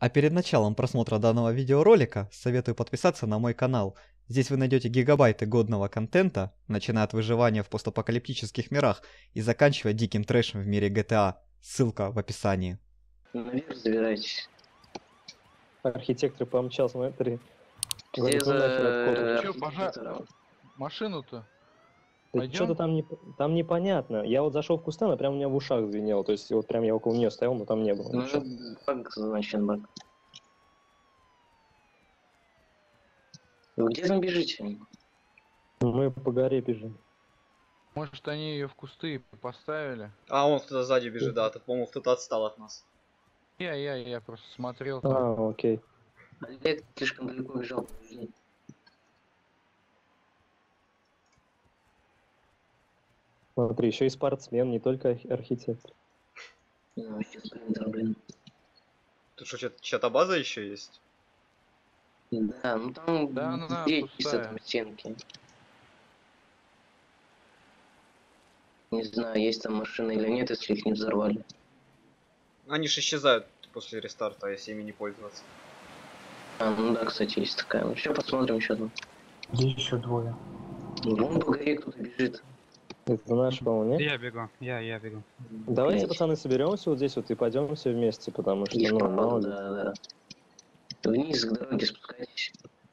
А перед началом просмотра данного видеоролика советую подписаться на мой канал. Здесь вы найдете гигабайты годного контента, начиная от выживания в постапокалиптических мирах и заканчивая диким трэшем в мире GTA. Ссылка в описании. Наверх забирайтесь. Архитектор помчался на 3. Все Говорит, ну нахер этот за код. Чё, архитектором. Машину-то? Что-то там непонятно. Я вот зашел в кустан, а прям у меня в ушах звенело. То есть вот прям я около нее стоял, но там не было ничего. Ну, баг, значит, баг. Вы где там бежите? Мы по горе бежим. Может, они ее в кусты поставили? А он кто-то сзади бежит, да, тут, по-моему, кто-то отстал от нас. Я просто смотрел там. А, окей. Олег слишком далеко бежал. Подожди. Смотри, еще и спортсмен, не только архитектор. Ну, сейчас принтер, блин. Тут что, чья-то база еще есть? Да, ну там Да, она где пустая. чисто там стенки. Не знаю, есть там машины или нет, если их не взорвали. Они же исчезают после рестарта, если ими не пользоваться. А, ну да, кстати, есть такая. Ну, сейчас посмотрим, что там. Где еще двое? Вон по горе кто-то бежит. Это наш, по-моему, нет? Я бегу, я бегу. Давайте, Блядь. пацаны, соберемся вот здесь вот и пойдем все вместе, потому что, Их ну, пропало, мало ли. да. Вниз к дороге спускайтесь.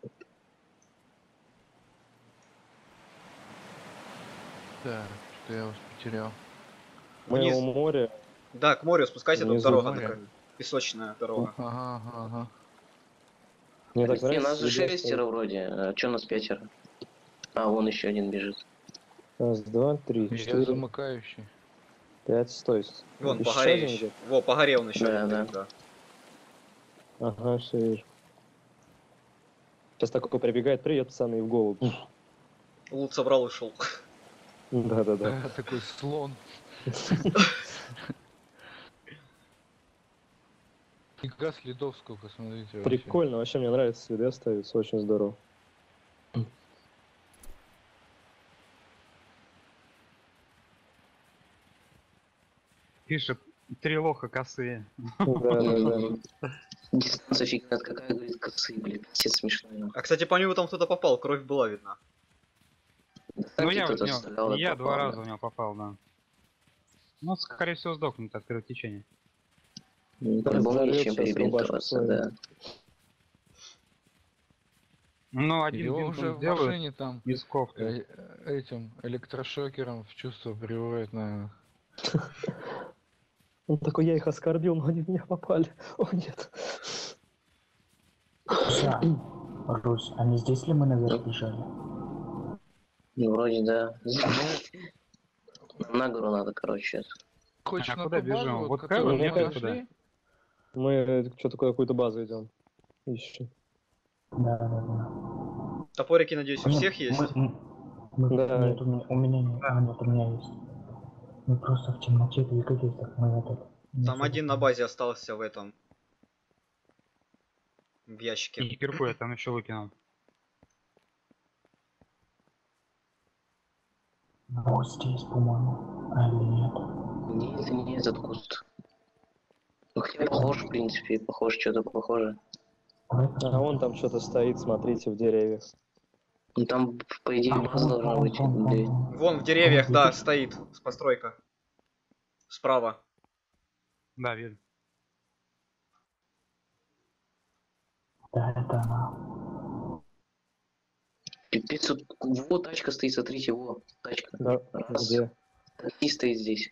Да, что я вас потерял. Мы Вниз. у моря. Да, к морю спускайся, тут Внизу дорога моря. такая. Песочная дорога. Ага. Мне так Не, нравится. нас же видео, шестеро вроде, а чё нас пятеро? А, вон еще один бежит. Раз, два, три, Я четыре, замыкающий. 5, стой. Вон, по Еще горе один еще. где-то? Во, по горе он еще. Да, один, да. Ага, все вижу. Сейчас такой прибегает, привет, пацаны, и в голову. Лут собрал и ушел. Да-да-да. Такой слон. Фига следов сколько, смотрите. вообще. Прикольно, вообще мне нравится, следы остаются, очень здорово. Пишет, 3 лоха косые. Да-да-да. Дистанция фиг знает какая, говорит, косы, блин, пиздец смешной. А, кстати, по нему там кто-то попал, кровь была видна. Ну я, кто-то в него- стрелял, да, я попал, два да. раза в него попал, да. Ну, скорее всего, сдохнет от кровотечения. По-любому Взорвёт нечем сейчас перебинтоваться, рубашку да. Ну, один Его бинт уже он в делает машине там из кофты. этим электрошокером в чувство приводит, наверное. Он такой, я их оскорбил, но они в меня попали. О, нет. Руся, Русь, а не здесь ли мы наверх бежали? Ну, вроде да. Нам на гору надо, короче. Хочешь А на куда ту базу, бежим? Вот которую Кэвен, мы нет, нашли? Мы что такое, какую-то базу идем. Ищем. Да. Топорики, надеюсь, у всех есть? Да. Нет, у меня нет. А, нет, у меня есть. Мы просто в темноте двигались, так мы этот... Там один на базе остался в этом. В ящике. И кирку я там еще выкинул. Вот здесь, по-моему. А или нет? Нет, не этот куст. Ну, хотя похож, в принципе, похож, что-то похоже. Давай А посмотрим. вон там что-то стоит, смотрите, в деревьях. Ну, там, по идее, база должна быть. где- Вон в деревьях, да, стоит постройка. Справа. Да, видно. Да, это она. Пипец, вот тачка стоит, смотрите, вот, тачка. Да, Раз. где? Такси стоит здесь.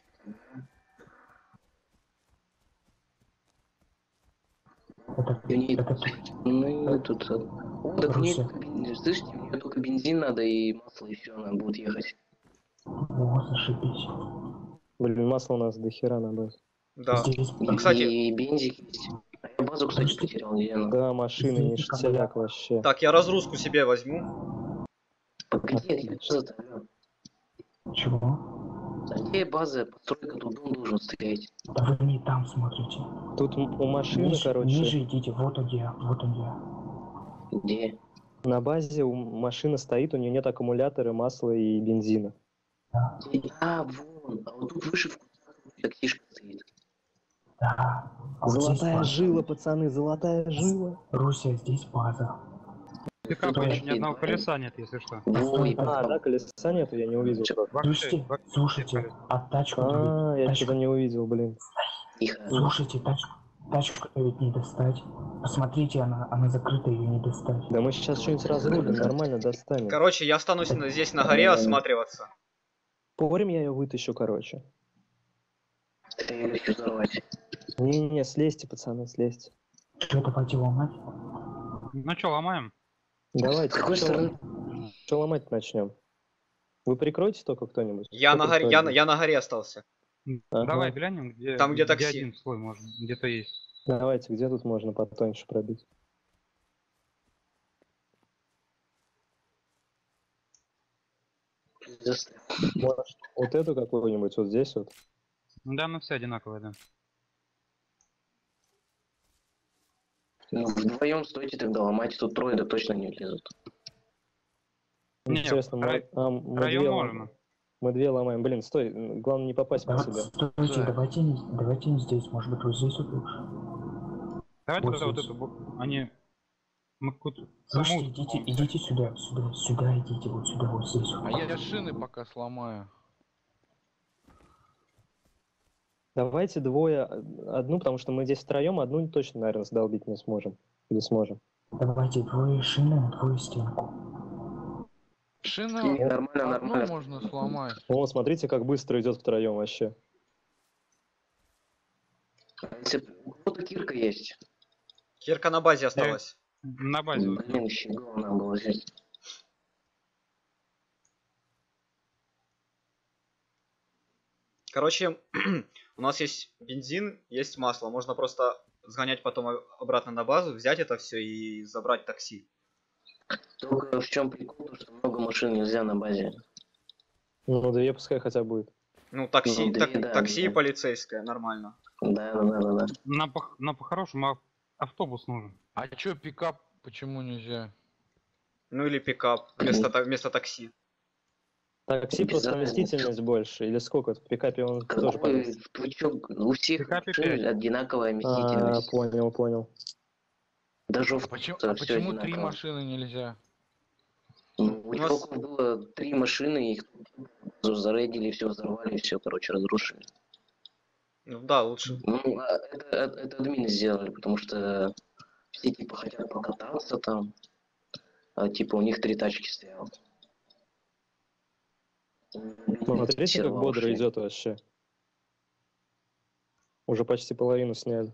И у нее- Ну, и тут... О, так у нее, слышите, у нее только бензин надо и масло, и все, она будет ехать. О, зашибись. Блин, масла у нас до хера на базе. Да. Здесь, А, кстати- И бензик есть. А я базу, кстати, потерял, где она? Да, машины не Здесь штиляк вообще. Так, я разгрузку себе возьму. Погоди, я база-то, алло. чего? А где база, постройка, тут дом должен стоять. Да вы не там смотрите. Тут у машины, Ниже, короче, ниже идите, вот он я. Где? на базе у машины стоит, у нее нет аккумулятора, масла и бензина. А, вон, а вот тут выше в кустах таксишка стоит. Да. А вот здесь Золотая база. жила, пацаны, золотая жила. Руся, здесь база. Пикапа Стой. еще ни одного колеса нет, если что. Ой, А, да, колеса нету, я не увидел. Слушайте, Вообще слушайте, колеса. а тачку А, я что-то не увидел, блин. тихо. Слушайте, тачку-то ведь не достать. Посмотрите, она закрыта, ее не достать. Да мы сейчас что-нибудь разрулим, нормально достанем. Короче, я останусь здесь на горе осматриваться. Спорим, я ее вытащу, короче. Ты её ещё взорвать. Не-не, слезьте, пацаны, слезьте. Что, давайте ломать? Ну что, ломаем? Давайте, С какой стороны? что ломать начнем? Вы прикроете только кто-нибудь? Я Кто на горе, прикроет? я на горе остался. Ага. Давай глянем, где, Там, где такси. один слой можно, где-то есть. Давайте, где тут можно потоньше пробить? Пиздец. Может, вот эту какую-нибудь, вот здесь вот? Да, ну все одинаковые, да. Ну, вдвоем стойте тогда ломайте, тут трое да точно не влезут. Не, Интересно, мы втроем две можно. мы две ломаем. Блин, стой, главное не попасть по Давайте, себя. стойте, Да. давайте не здесь, может быть, вот здесь вот лучше. Давайте Вот тогда вот здесь. эту, они... Мы какую-то Слушайте, саму- идите сюда, сюда идите, вот сюда, вот здесь. А я шины пока сломаю. Давайте двое, одну, потому что мы здесь втроем, одну точно, наверное, сдолбить не сможем. Или сможем. Давайте двое шины, двое стенку. Шину Не, нормально, одну нормально. можно сломать. О, смотрите, как быстро идет втроем вообще. Если у кого-то кирка есть. Кирка на базе осталась. на базе. вот. Блин, еще надо было взять. Короче, у нас есть бензин, есть масло. Можно просто сгонять потом обратно на базу, взять это все и забрать такси. Только в чем прикол, то, что много машин нельзя на базе. Ну, две пускай хотя будет. Ну, такси, Ну, две, да, такси и да. полицейское, нормально. Да. На по-хорошему автобус нужен. А чё, пикап почему нельзя? Ну или пикап вместо такси. Такси Без просто разницы. вместительность больше. Или сколько? В пикапе он тоже Какой, поместится. вы чё, у всех Пикапе машин пять. одинаковая А, вместительность. понял. Даже А в почему, всё почему 3 одинаково. машины нельзя? Ну, у У нас- чуваков было 3 машины, их зарейдили, все взорвали, все, короче, разрушили. Ну да, лучше. Ну, это админы сделали, потому что все типа хотят покататься там, а типа у них 3 тачки стояло. Смотрите, Серва как бодро ушли. идет вообще. Уже почти половину сняли.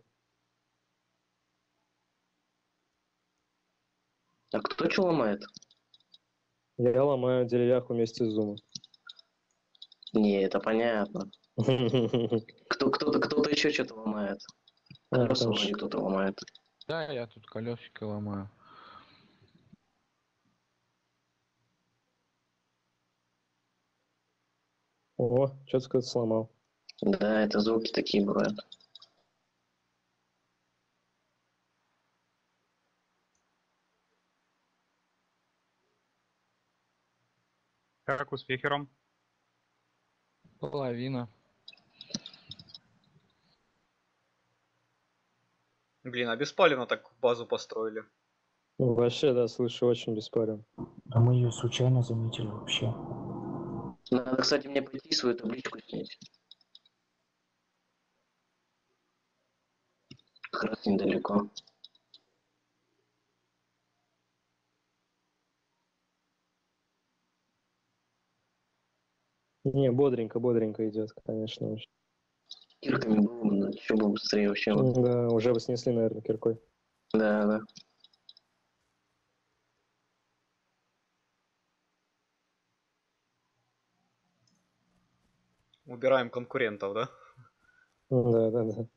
А кто что ломает? Я ломаю деревяху вместе с зумом. Не, это понятно. Кто-то еще что-то ломает. Колеса там вроде кто-то ломает. Да, я тут колесики ломаю. О, что-то кто-то сломал. Да, это звуки такие бывают. Как успехи, Ром? Половина. Блин, а беспалевно так базу построили. Ну, вообще, да, слышу, очень беспален. А мы ее случайно заметили вообще. Надо, кстати, мне пойти свою табличку снять. Как раз недалеко. Не, бодренько идет, конечно. Очень. Кирками было, еще бы быстрее вообще. Да, уже бы снесли, наверное, киркой. Да. Убираем конкурентов, да? Да.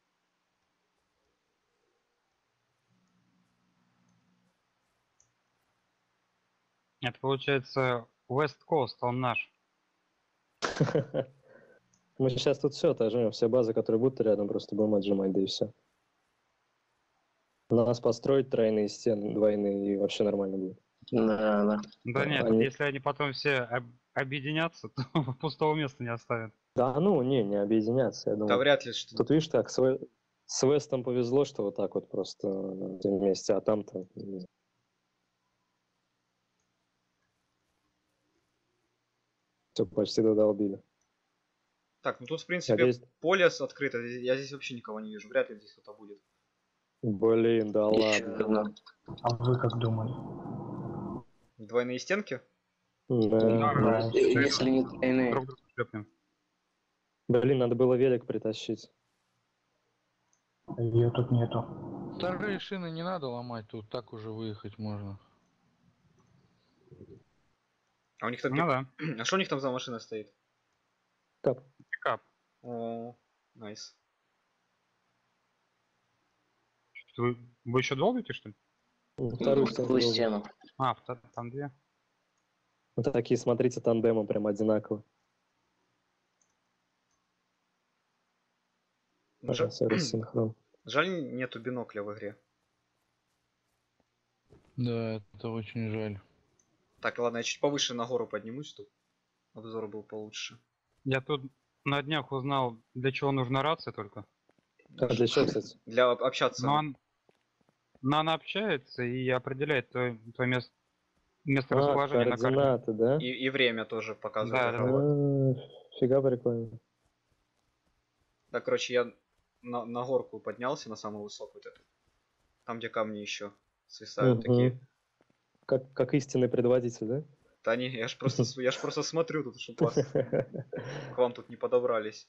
Это получается West Coast, он наш. Мы сейчас тут все отожмем, все базы, которые будут рядом, просто будем отжимать, да и все. Нас построить тройные стены, двойные, и вообще нормально будет. Да. Да нет, Они- если они потом все объединятся, то пустого места не оставят. Да ну, не объединяться, я Да думаю. вряд ли, что... Тут видишь, так, с Вестом повезло, что вот так вот просто вместе, а там-то... Все почти додолбили. Так, ну тут, в А принципе, здесь... поле открыто. Я здесь вообще никого не вижу. Вряд ли здесь кто-то будет. Блин, да Еще ладно. одна. А вы как думали? Двойные стенки? Да. Да, Если не тройные. Друг друга шлепнем. Блин, надо было велик притащить. ее тут нету. Вторые шины не надо ломать, тут так уже выехать можно. А у них там... Ну да. А что у них там за машина стоит? Кап. Пикап. О, найс. Вы еще долбите, что ли? Вторую Вторую стену. стену. А, там две. Вот такие, смотрите, тандемом прям одинаково. Жаль, Синхрон. жаль, нету бинокля в игре. Да, это очень жаль. Так, ладно, я чуть повыше на гору поднимусь, чтобы обзор был получше. Я тут на днях узнал, для чего нужна рация только. А для чего, кстати? Для общаться. Но она общается и определяет твое место расположения на карте. Координаты, да? И время тоже показывает. Да, игровое. Фига прикольно. Так, короче, я на горку поднялся, на самую высокую вот эту. Там, где камни еще свисают такие. Как истинный предводитель, да? Да не, я ж просто смотрю тут, чтобы вас к вам тут не подобрались.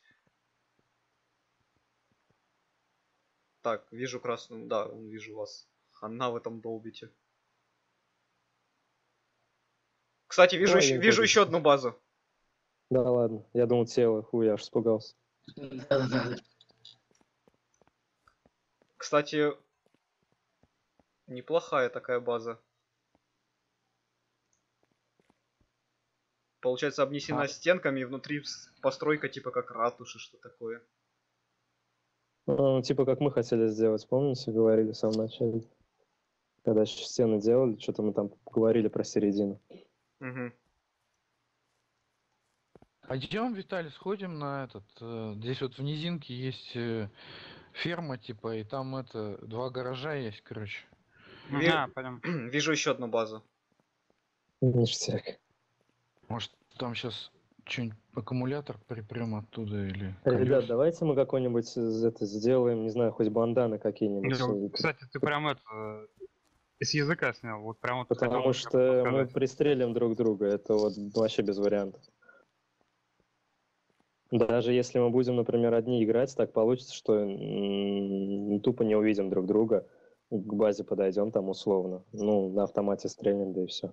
Так, вижу красную, да, вижу вас. Хана вы там долбите. Кстати, вижу еще одну базу. Да ладно, я думал тело, хуй, я аж испугался. Да-да-да. Кстати, неплохая такая база. Получается, обнесена стенками, и внутри постройка типа как ратуши, что такое. Ну, типа как мы хотели сделать, помните, говорили в самом начале? Когда еще стены делали, что-то мы там говорили про середину. Угу. Пойдем, Виталий, сходим на этот. Здесь вот в низинке есть ферма, типа, и там это 2 гаража есть, короче. Пойдем. Вижу еще одну базу. Ништяк. Может, там сейчас что-нибудь аккумулятор припрем оттуда или. Ребят, колёса? давайте мы какой-нибудь это сделаем, не знаю, хоть банданы какие-нибудь. Кстати, ты прям это с языка снял. Вот прям вот Потому хотел что мы сказать. пристрелим друг друга, это вот вообще без вариантов. Даже если мы будем, например, одни играть, так получится, что тупо не увидим друг друга, к базе подойдем там условно, ну, на автомате стрельнем, да и все.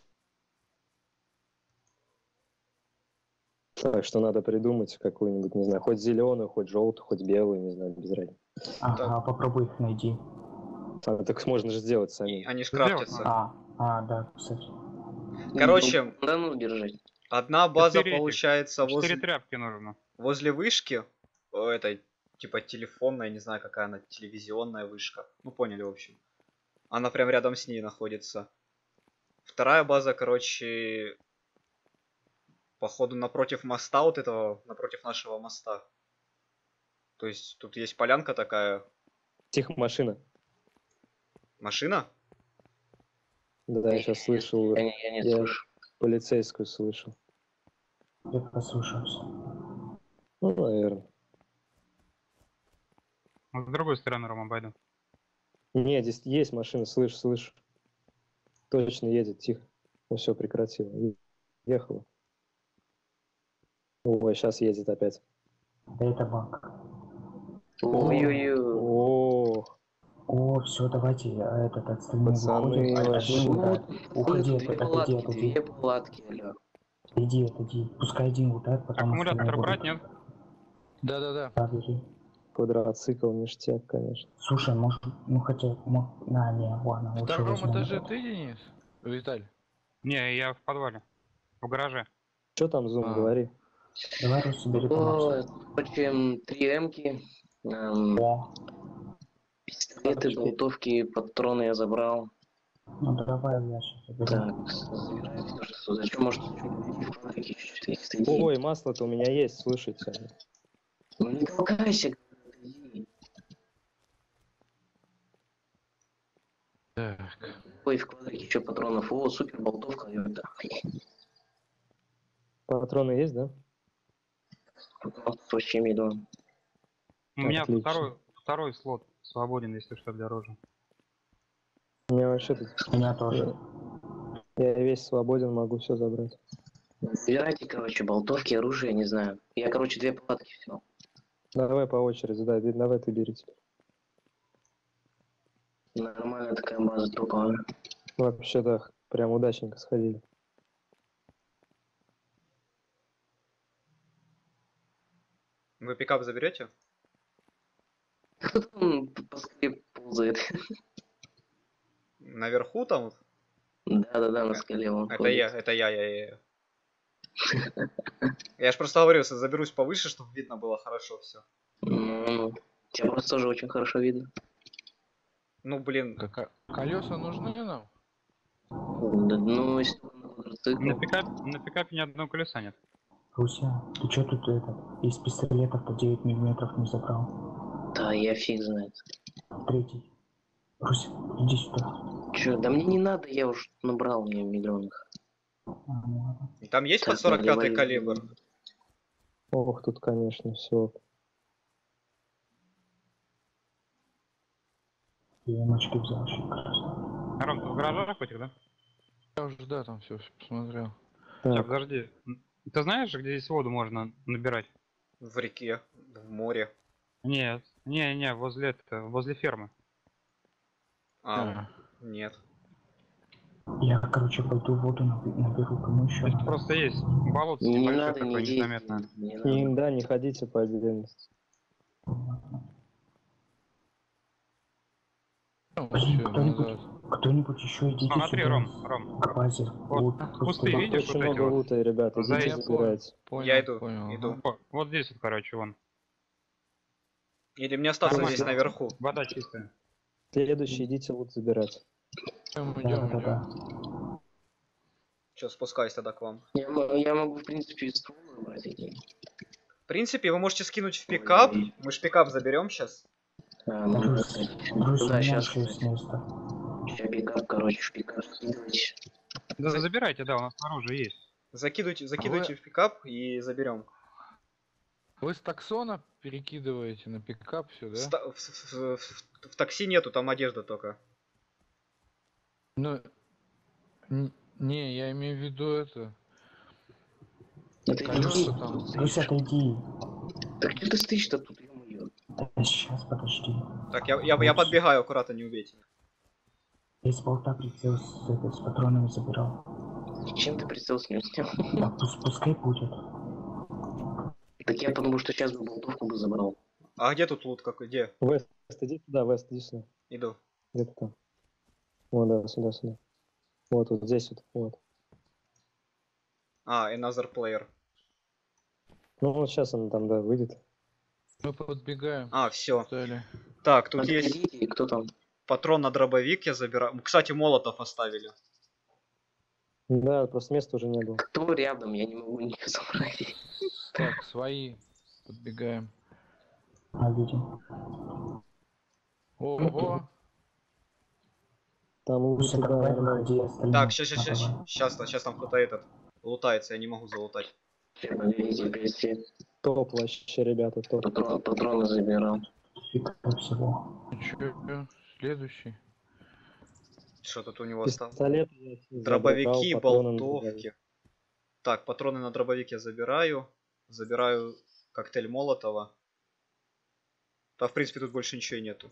Так что надо придумать какую-нибудь, не знаю, хоть зеленую, хоть желтую, хоть белую, не знаю, без разницы. Ага, попробуй их найти. А, так можно же сделать самим. Они ж крафтятся. Да, кстати. Короче, Да ну, держи. одна база 4 получается 4 тряпки нужно. возле вышки. Этой, типа телефонная, не знаю какая она, телевизионная вышка. Ну поняли, в общем. Она прям рядом с ней находится. Вторая база, короче, походу напротив моста вот этого, напротив нашего моста. То есть тут есть полянка такая. Тихо, машина. Машина? Да, я сейчас слышал, Я не я слышу. полицейскую слышал. Я послушался. Ну, наверное. С другой стороны, Рома, обойду. Не, здесь есть машина, слышу. Точно едет, тихо. Ну все, прекратила. Ехала. Ой, сейчас едет опять. Да это банк. Ой-ой-ой. О, Все, давайте этот отстальные Пацаны, выходим. вообще. Один вот уходи, Две отойди. палатки, алло. Отойди. Пускай один вот так, потом Аккумулятор остальные брать, будут. нет? Да-да-да. Да, бери. квадроцикл, ништяк, конечно. Слушай, может, ну хотя, не, ладно, В лучше втором возьмем этаже этот. ты, Денис? Виталь? Не, я в подвале. В гараже. Что там, Зум, говори? Давай, Рус, собери помочь. Короче, 3 М-ки, О, пистолеты, болтовки, патроны я забрал. Ну давай я сейчас заберу. Так, забирай всё, что зачем, может, в квадрике чуть-чуть стоит. Ой, масло-то у меня есть, слушайте. Ну не толкайся, иди. Так. Ой, в квадрике еще патронов. О, супер болтовка, ёпта. Патроны есть, да? Вообще медленно. У меня Отлично. второй слот свободен, если что, для оружия. У меня вообще тут... У меня тоже. Я весь свободен, могу все забрать. Забирайте, короче, болтовки, оружие, не знаю. Я, короче, 2 палатки взял. Давай по очереди, да, давай ты бери теперь. Нормальная такая база топовая. Вообще, да, прям удачненько сходили. Вы пикап заберете? Кто там по скале ползает? Наверху там? Да-да-да, на скале он Это ходит. я, это я. Я ж просто говорю, если заберусь повыше, чтобы видно было хорошо все. Ну, тебя просто тоже очень хорошо видно. Ну блин, Колеса нужны нам? Да, ну, если только на квадроцикл. На пикапе ни одного колеса нет. Руся, ты чё тут из пистолетов-то 9 миллиметров не забрал? Да, я фиг знает. Третий. Руся, иди сюда. Чё, да мне не надо, я уж набрал мне миллионов. Ну ладно. там есть под Так, на 45-й револьвер. калибр? Ох, тут, конечно, все. Я эмочки взял очень красиво. Ром, ты в гаражах этих, да? Я уже, да, там все посмотрел. Сейчас, Так, подожди. Ты знаешь, где здесь воду можно набирать? В реке, в море. Нет, возле фермы. А, нет. Я, короче, пойду воду наберу, кому еще Здесь надо. просто есть болото Не небольшое надо, такое, не иди. незаметное. Не не, надо. да, не ходите по отдельности. Блин, Всё, кто-нибудь, назад. кто-нибудь еще идите Смотри, сюда. Ром, К базе. Вот, пусты. кусты видишь, Очень вот эти много вот? лута, ребята, За идите этим. забирайте. Понял, Я иду, понял, иду. ага. Вот здесь вот, короче, вон. Или мне остаться Нормально. здесь наверху? Вода чистая. Следующий идите лут забирать. Идем. Да-да-да. Че, спускаюсь тогда к вам. Я могу, в принципе, и ствол набрать эти. В принципе, вы можете скинуть в пикап. Мы ж пикап заберем сейчас. Ну, Русь, Русь, у да, меня сейчас, еще есть место. Сейчас пикап, короче, в пикап скидывайте. Да забирайте, да, у нас оружие есть. Закидывайте в пикап и заберем. Вы с таксона перекидываете на пикап все, да? В такси нету, там одежда только. Ну, не, я имею в виду это. Это Колеса там. Русь, отойди. Так что ты стоишь-то тут, ё-моё? Да, сейчас, подожди. Так, я подбегаю, аккуратно, не убейте. Я из болта прицел с патронами забирал. Чем ты прицел с него снял? Да, пускай будет. Так я потому что сейчас бы болтовку бы забрал. А где тут лут какой? Где? Вест, иди сюда, Вест, иди сюда. Иду. Где-то там. Вот, да, сюда. Вот здесь вот. А, another player. Ну вот сейчас он там, да, выйдет. Мы подбегаем. А, все. Стали. Так, тут есть Подходите, кто там? патрон на дробовик, я забираю. Кстати, молотов оставили. Да, просто места уже не было. Кто рядом? Я не могу ничего забрать. Так, свои. Подбегаем. Видим. Ого. Там Русь, лучше, да, давай нормально. выходи, остальные. Так, Давай. сейчас там кто-то лутается, я не могу залутать. Сейчас, подождите, присед. Топ вообще, ребята, топ. Патроны забирал. Фиг всего. Чё? Следующий. Что тут у него осталось? Пистолет я Дробовики, забрал, патроны на болтовки. Так, патроны на дробовик я забираю. Забираю коктейль Молотова. Да, в принципе, тут больше ничего и нету.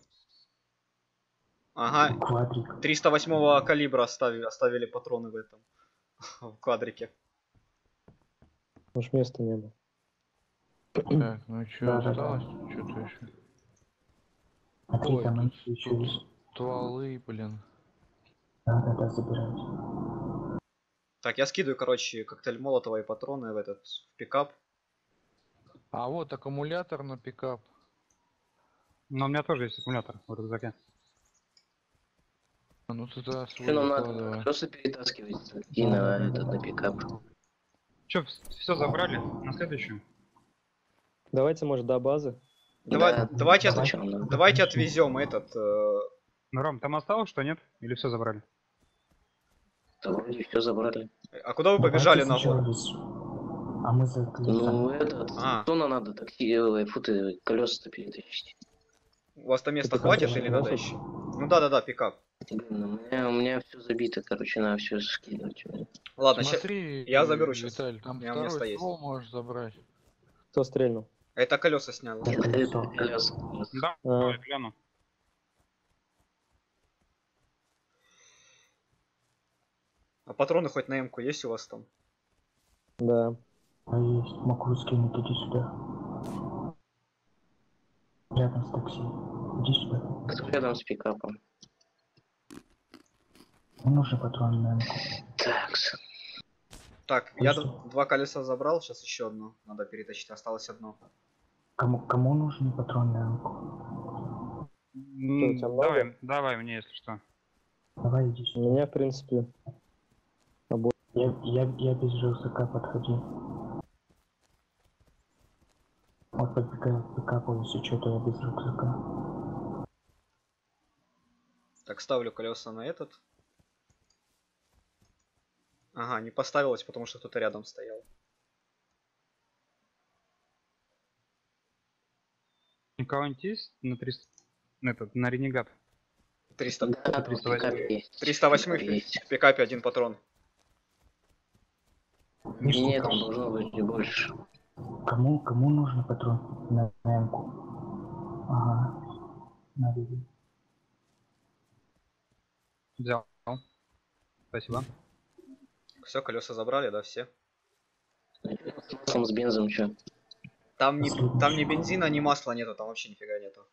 Ага, Квадрик. 308-го калибра оставили патроны в этом. В квадрике. Может, места не было. Так, ну чё, Да-да-да. осталось? Что-то еще. Смотри, Ой, там тут еще есть. стволы, блин. Да, забирайте. Так, я скидываю, короче, коктейль Молотова и патроны в пикап. А вот аккумулятор на пикап. Но у меня тоже есть аккумулятор в рюкзаке. Ну туда Что свой нам выкладывай. надо? Просто перетаскивать и на пикап. Че, все забрали? На следующую? Давайте, может, до базы. Да, давайте зачем нам? давайте отвезем этот. Ну, Ром, там осталось что, нет? Или все забрали? Да вроде все забрали. А куда вы Давайте побежали на сначала гору? здесь. А мы за Ну колесами. этот, А. что нам надо такси, футы, колеса-то перетащить? У вас там места Ты хватит пикап или надо можешь? еще? Ну да, пикап. Блин, у меня все забито, короче, надо все скидывать. Ладно, Смотри, я заберу щас. Виталь, там У меня второй место есть. ствол можешь забрать. Кто стрельнул? это колеса снял. Так, Это колесо. колеса. Да, А. я гляну. А патроны хоть на М-ку есть у вас там? Да. А есть, могу скинуть, иди сюда. Рядом с такси. Иди сюда. Кто рядом с пикапом? Мне нужны патроны на МК. Такс. Так, я Хорошо. 2 колеса забрал, сейчас еще одно надо перетащить, осталось одно. Кому нужны патроны на МК? у тебя много? Давай мне, если что. Давай иди У сюда. меня, в принципе, Я без рюкзака подходи. Вот подбегаю к пикапу, если что, то я без рюкзака. Так, ставлю колеса на этот. Ага, не поставилось, потому что кто-то рядом стоял. У кого-нибудь есть на 300... на ренегат? 300. Да, 308. в пикапе есть. 308 В пикапе есть. в пикапе один патрон. Нет, там должно быть больше. Кому нужны патроны на МК? Ага. Надо. Взял. Спасибо. Все, колеса забрали, да, все? С маслом, с бензом, что? Там ни бензина, ни масла нету, там вообще нифига нету.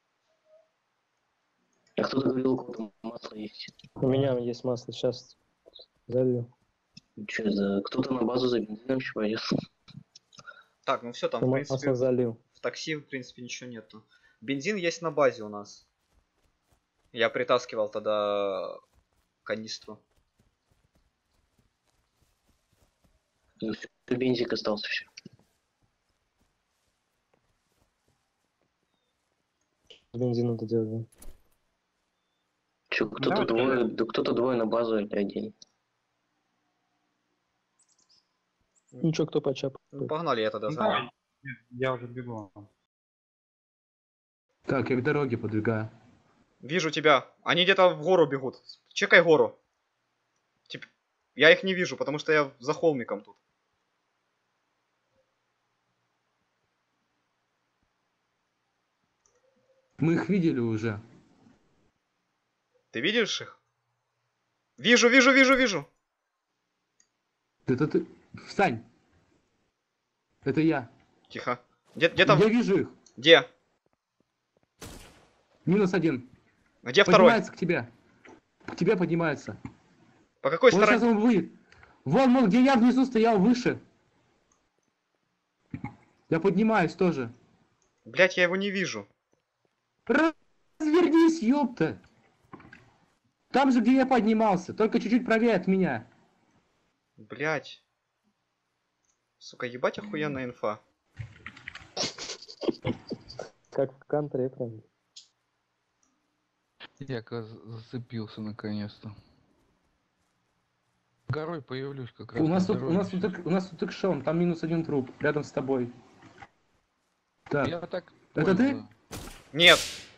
А кто-то говорил, у кого масло есть. у меня есть масло, сейчас залью. Что за... Кто-то на базу за бензином еще пойдет. Так, ну все, там, в Масло принципе, залил. в такси, в принципе, ничего нету. Бензин есть на базе у нас. Я притаскивал тогда канистру. Ну, всё, бензик остался все. С бензином-то делаю. Че, кто-то Да, двое, да кто-то двое на базу или один. Ну чё, кто почапает? Ну, погнали, я тогда Ну, за вами. давай. Я уже бегу. Так, я к дороге подвигаю. Вижу тебя. Они где-то в гору бегут. Чекай гору. Я их не вижу, потому что я за холмиком тут. Мы их видели уже. Ты видишь их? Вижу. Это ты... Встань! Это я. Тихо. Где-то... Я вижу их. Где? -1. Где второй? Поднимается к тебе. К тебе поднимается. По какой Вот сейчас стороне? он выйдет. Вон, где я внизу стоял, выше. Я поднимаюсь тоже. Блять, я его не вижу. Развернись, ёпта. Там же, где я поднимался, только чуть-чуть правее от меня. Блять. Сука, ебать охуенная инфа. Как в кантре, правда? Я зацепился наконец-то. Горой появлюсь как раз. У нас на тут, дороге. у нас тут экшон, там -1 труп, рядом с тобой. Так, Я так это понял, ты? да. Нет.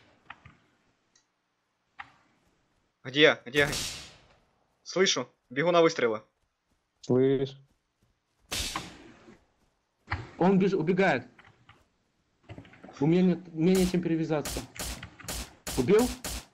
Где? Слышу. Бегу на выстрелы. Слышь? Он убегает. У меня нечем перевязаться. Убил?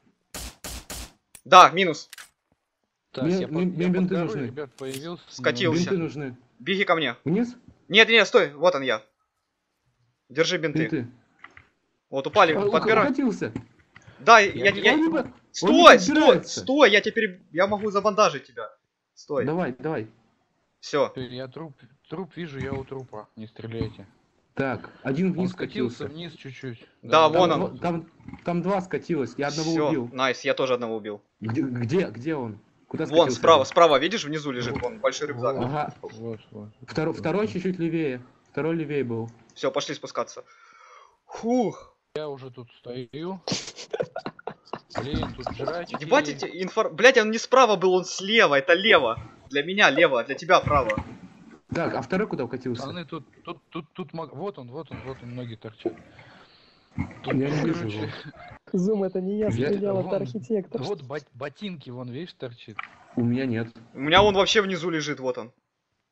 Да, минус. Так, Мне- я мне под бинты горой, нужны. ребят, появился. Скатился. Бинты нужны. Беги ко мне. Вниз? Нет, стой. Вот он я. Держи бинты. Бинты. Вот упали. Он Подбирай. укатился. Да, Он не по- он не подбирается. Стой, я могу забандажить тебя. Стой. Давай. Все. Я труп вижу, я у трупа. Не стреляйте. Так, один Он вниз скатился скатился. вниз чуть-чуть. Да, Там вон дво- он. Там 2 скатилось, я одного Все, убил. найс, я тоже одного убил. Где он? Куда Вон, скатился? справа, видишь, внизу лежит, вон, большой рюкзак. Ага. Вот. Второй чуть-чуть левее. Второй левее был. Все, пошли спускаться. Фух. Я уже тут стою. Блин, тут жрачки. Ебать эти Блять, он не справа был, он слева, это лево. Для меня лево, для тебя право. Так, а второй куда укатился? Пацаны, тут вот он, ноги торчат. Тут, Я не вижу короче, его. Зум, это не я стрелял, это вон, архитектор. Вот ботинки, вон, видишь, торчит. У меня нет. У меня он вообще внизу лежит, вот он.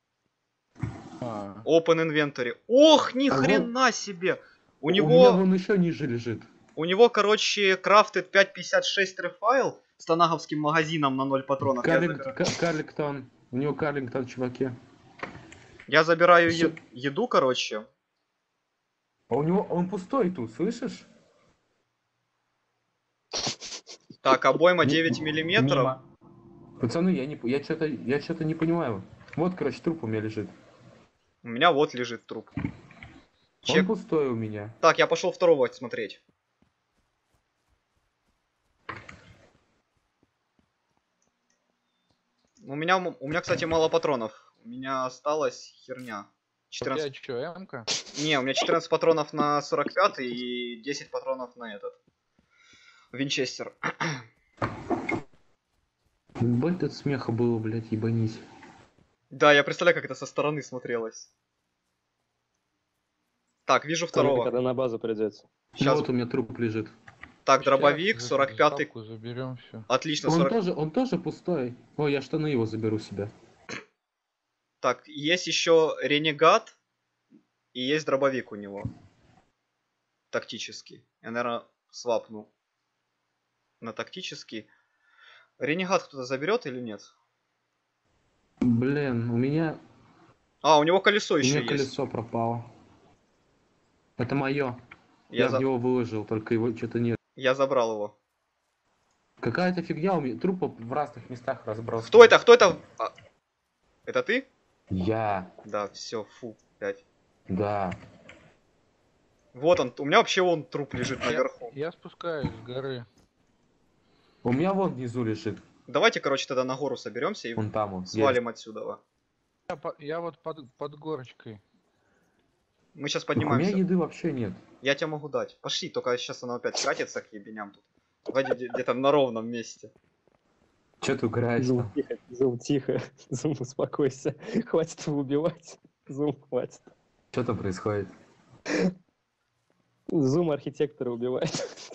А, Open Inventory. Ох, ни А хрена себе! У У меня него, вон еще ниже лежит. короче, Crafted 5.56 рефайл с танаговским магазином на 0 патронов. Карлингтон. У него Карлингтон, чуваки. Я забираю Всё. еду, короче. А у него он пустой тут, слышишь? Так, обойма 9 миллиметров. Мимо. Пацаны, я что-то не понимаю. Вот, короче, труп у меня лежит. У меня вот лежит труп. Он Чек. пустой у меня. Так, я пошел второго смотреть. У меня, кстати, мало патронов. У меня осталась херня. у тебя 14... что, М-ка? Не, у меня 14 патронов на 45 и 10 патронов на этот. Винчестер. Ебать, тут смеха было, блядь, ебанись. Да, я представляю, как это со стороны смотрелось. Так, вижу второго. Когда на базу придется. Сейчас. Вот у меня труп лежит. Так, дробовик, Сейчас 45-й. заберем все. Отлично, Он 40... тоже пустой. Ой, я штаны его заберу себе. Так, есть еще ренегат. И есть дробовик у него. Тактический. Я, наверное, свапну на тактический. Ренегат кто-то заберет или нет? Блин, у меня А, у него колесо У еще меня есть. колесо пропало. Это мое. Я, Я за- в него выложил, только его что-то нет. я забрал его. Какая-то фигня у меня. Трупы в разных местах разбросаны. Кто это? Кто это? А, это ты? Я. Да, все, фу, 5. Да. Вот он, у меня вообще он труп лежит наверху. Я спускаюсь с горы. У меня вон внизу лежит. Давайте, короче, тогда на гору соберемся и Вон там он. свалим отсюда. Я вот под горочкой. Мы сейчас У меня поднимаемся. еды вообще нет. Я тебе могу дать. Пошли, только сейчас она опять катится к ебеням тут. Давайте где-то на ровном месте. Че ты угораешь Зум, там? тихо, Зум, тихо. Зум, успокойся. Хватит его убивать. Зум, хватит. Что там происходит? Зум архитектора убивает.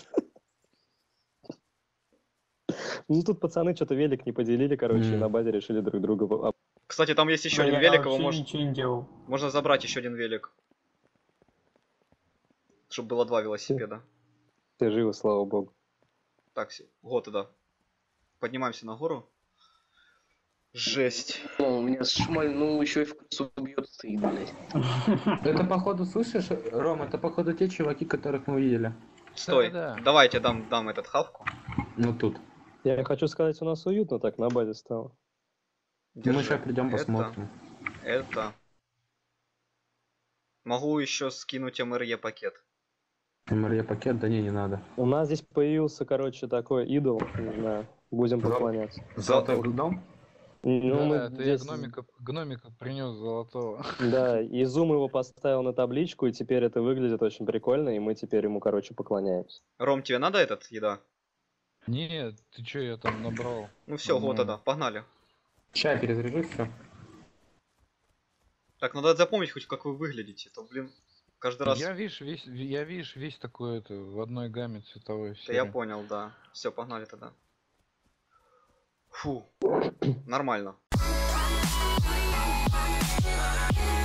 Ну тут пацаны что-то велик не поделили, короче, и на базе решили друг друга... Кстати, там есть еще Да один я велик, его вообще ничего не делал. можно забрать еще один велик. Чтобы было 2 велосипеда. Ты живы, слава богу. Так, вот туда. Поднимаемся на гору. Жесть. О, у меня шмальнул, еще и в косу бьет, стоит, блядь. Это походу, слышишь, Ром, это походу те чуваки, которых мы увидели. Стой. Да-да-да. Давайте дам этот хавку. Ну тут. Я хочу сказать, у нас уютно так на базе стало. Мы Держи. сейчас придем Это, посмотрим. Это. Могу еще скинуть МРЕ пакет. МРЕ пакет, да не надо. У нас здесь появился, короче, такой идол. Не знаю, будем поклоняться. Золотой дом? Ну, Да, мы это я здесь- гномика принес золотого. Да, и Зум его поставил на табличку, и теперь это выглядит очень прикольно, и мы теперь ему, короче, поклоняемся. Ром, тебе надо этот еда? Нет, ты че, я там набрал. Ну все, вот Нормально. тогда, погнали. Чай перезаряжу, все. Так, надо запомнить хоть как вы выглядите. То, блин, каждый раз... Я видишь весь такой это в одной гамме цветовой. Да я серой. понял, да. Все, погнали тогда. Фу. Нормально.